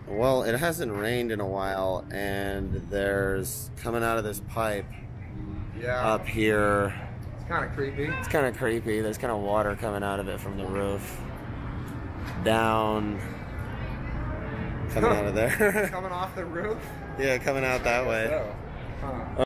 Well, it hasn't rained in a while, and there's coming out of this pipe up here. It's kind of creepy. It's kind of creepy. There's kind of water coming out of it from the roof. Down. Coming out of there. Coming off the roof? Yeah, coming out that way. So. Huh.